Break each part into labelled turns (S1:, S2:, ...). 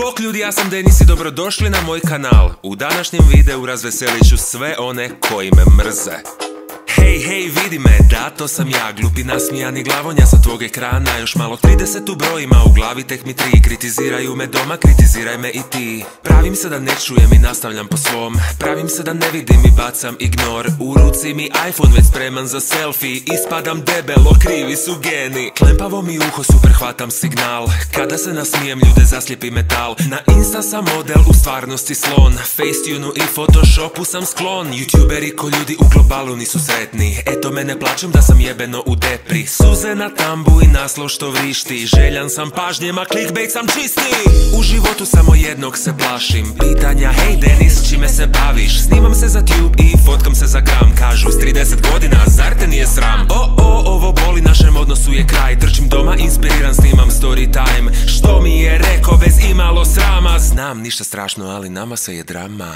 S1: Bok ljudi, ja sam Denis i dobrodošli na moj kanal. U današnjem videu razveselit ću sve one koji me mrze. Hej, vidi me, da, to sam ja, glupi nasmijani glavonja sa tvog ekrana. Još malo 30 u brojima, u glavi tek mi 3. Kritiziraju me doma, kritiziraj me i ti. Pravim se da ne čujem i nastavljam po svom. Pravim se da ne vidim i bacam ignor. U ruci mi iPhone već spreman za selfie. Ispadam debelo, krivi su geni. Klempavo mi uho, super hvatam signal. Kada se nasmijem, ljude zaslijepi metal. Na Insta sam model, u stvarnosti slon. Facetune-u i Photoshopu sam sklon. Youtuberi ko ljudi u globalu nisu sretni. Eto me ne plaćem da sam jebeno u depri. Suze na tambu i naslov što vrišti. Željan sam pažnjema, clickbait sam čisti. U životu samo jednog se plašim. Pitanja, hej Denis, čime se baviš? Snimam se za tube i fotkam se za gram. Kažu s 30 godina, zar te nije sram? Ovo boli, našem odnosu je kraj. Trčim doma, inspiriran, snimam story time. Što mi je rekao bez imalo srama? Znam, ništa strašno, ali nama se je drama.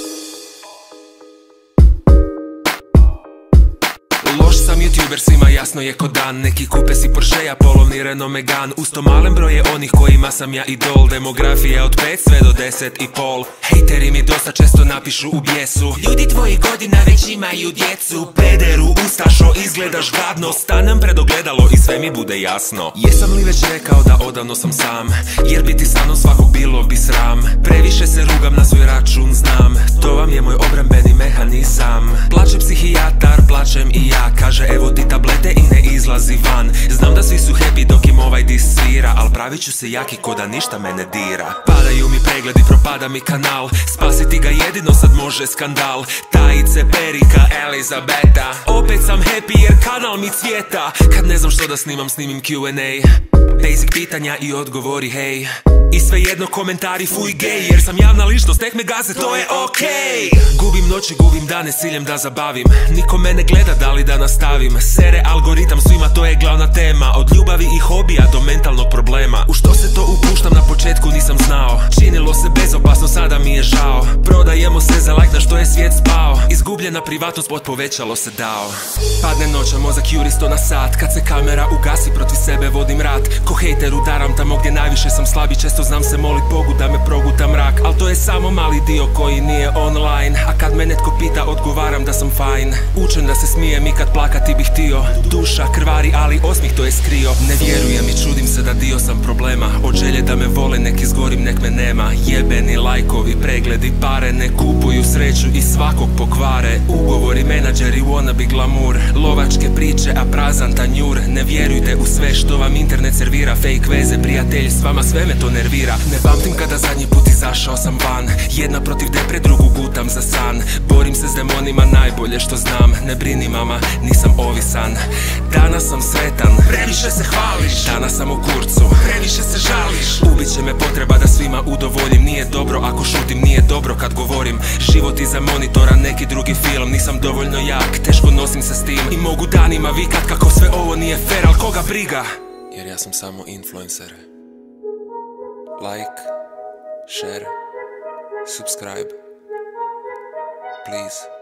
S1: Loš sam youtuber, svima jasno je ko dan. Neki kupe si Porschea, polovni Renault Megane. Uz to malen broj je onih kojima sam ja idol. Demografija od 5 sve do 10,5. Hejteri mi dosta često napišu u bijesu. Ljudi tvoji godina već imaju djecu. Pederu, ustašo, izgledaš gadno. Stanem pred ogledalo i sve mi bude jasno. Jesam li već rekao da odavno sam sam? Jer biti sa mnom svakog bilo bi sram. Previše se rugam na svoj račun, znam. To vam je moj obrambeni mehanizam. Plače psihijatar, plačem i ja. Kaže evo ti tablete i ne izlazi van. Znam da svi su happy dok im ovaj dis svira. Al pravit ću se jaki ko da ništa mene dira. Padaju mi pregledi, propada mi kanal. Spasiti ga jedino sad može skandal. Tajice, perika, Elizabeta. Opet sam happy jer kanal mi cvjeta. Kad ne znam što da snimam, snimim Q&A. Basic pitanja i odgovori hej. I svejedno komentari fuj gej. Jer sam javna ličnost, nek me gaze, to je okej. Gubim noći, gubim dane s ciljem da zabavim. Niko me ne gleda, da li da nastavim. Sere algoritam, svima to je glavna tema. Od ljubavi i hobija do mentalnog problema. U što se to upuštam, na početku nisam znao. Činilo se bezopasno, sada mi je žao. Prodajemo se za like, na što je svijet spao. Izgubljena privatnost, pod povećalo se dao. Padne noća, mozak juri 100 na sat. Kad se kamera ugasi, protiv sebe vodim rat. Ko hejter udaram tamo gdje najviše sam slabi. Često znam se molit Bogu da me proguta mrak. Al to je samo mali dio koji nije online. A kad me netko pita, odgovaram da sam fajn. Učen da se smijem i kad plakati bih htio. Duša krvari, ali osmih to je skrio. Ne vjerujem i čudim se da dio sam problema. Od želje da me vole, nek izgorim, nek me nema. Jebeni lajkovi, pregledi, pare. Ne kupuju sreću i svakog pokvare. Ugovori, menadžeri, wannabe glamour. Lovačke priče, a prazan tanjur. Ne vjerujte u sve što vam internet servira. Fake veze, prijatelj, s vama sve me to nervira. Ne pamtim kada zadnji put izašao sam van. Jedna protiv depre, drugu gutam za san. Borim se s demonima, najbolje što znam. Ne brini mama, nisam ovisan. Danas sam sretan, previše se hvališ. Danas sam u kurcu, previše se žališ. Ubit će me potreba da svima udovoljim. Nije dobro ako šutim, nije dobro kad govorim. Život iza monitora, neki drugi film. Nisam dovoljno jak, teško nosim se s tim. I mogu danima vikat kako sve ovo nije fair. Al koga briga, jer ja sam samo influencer. Like, share, subscribe, please.